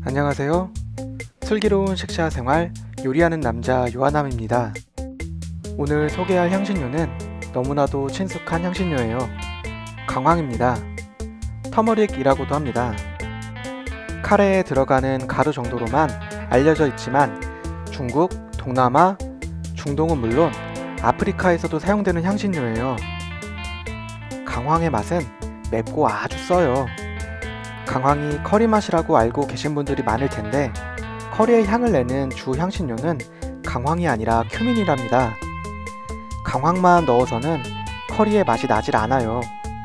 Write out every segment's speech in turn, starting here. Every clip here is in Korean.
안녕하세요. 슬기로운 식사 생활 요리하는 남자 요한남입니다. 오늘 소개할 향신료는 너무나도 친숙한 향신료예요. 강황입니다. 터머릭이라고도 합니다. 카레에 들어가는 가루 정도로만 알려져 있지만 중국, 동남아, 중동은 물론 아프리카에서도 사용되는 향신료예요. 강황의 맛은 맵고 아주 써요. 강황이 커리 맛이라고 알고 계신 분들이 많을 텐데 커리의 향을 내는 주 향신료는 강황이 아니라 큐민이랍니다. 강황만 넣어서는 커리의 맛이 나질 않아요.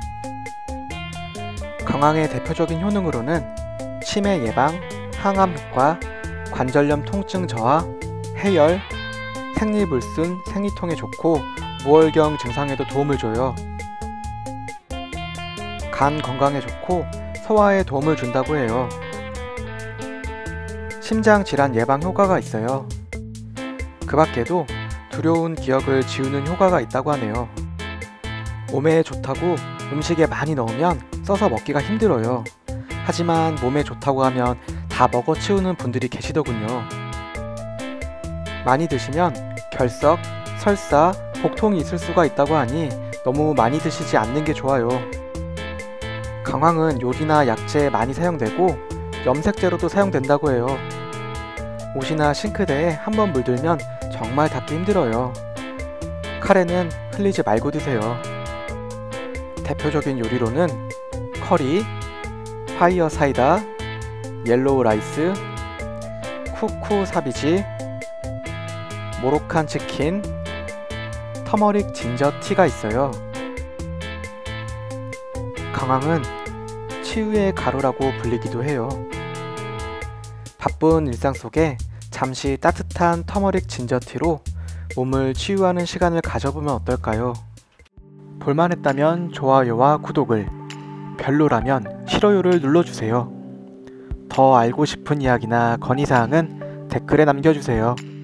강황의 대표적인 효능으로는 치매 예방, 항암 효과, 관절염 통증 저하, 해열, 생리불순, 생리통에 좋고 무월경 증상에도 도움을 줘요. 간 건강에 좋고 소화에 도움을 준다고 해요. 심장 질환 예방 효과가 있어요. 그 밖에도 두려운 기억을 지우는 효과가 있다고 하네요. 몸에 좋다고 음식에 많이 넣으면 써서 먹기가 힘들어요. 하지만 몸에 좋다고 하면 다 먹어 치우는 분들이 계시더군요. 많이 드시면 결석, 설사, 복통이 있을 수가 있다고 하니 너무 많이 드시지 않는 게 좋아요. 강황은 요리나 약재에 많이 사용되고 염색제로도 사용된다고 해요. 옷이나 싱크대에 한번 물들면 정말 닦기 힘들어요. 카레는 흘리지 말고 드세요. 대표적인 요리로는 커리, 파이어 사이다, 옐로우 라이스, 쿠쿠 사비지, 모로칸 치킨, 터머릭 진저 티가 있어요. 강황은 치유의 가루라고 불리기도 해요. 바쁜 일상 속에 잠시 따뜻한 터머릭 진저티로 몸을 치유하는 시간을 가져보면 어떨까요? 볼만했다면 좋아요와 구독을, 별로라면 싫어요를 눌러주세요. 더 알고 싶은 이야기나 건의사항은 댓글에 남겨주세요.